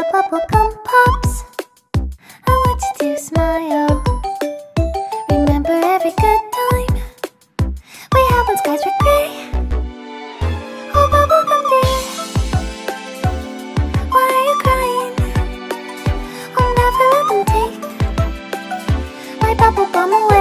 the bubblegum pops, I want you to smile. Remember every good time we had when skies were gray. Oh, bubblegum dear, why are you crying? I'll never let them take my bubblegum away.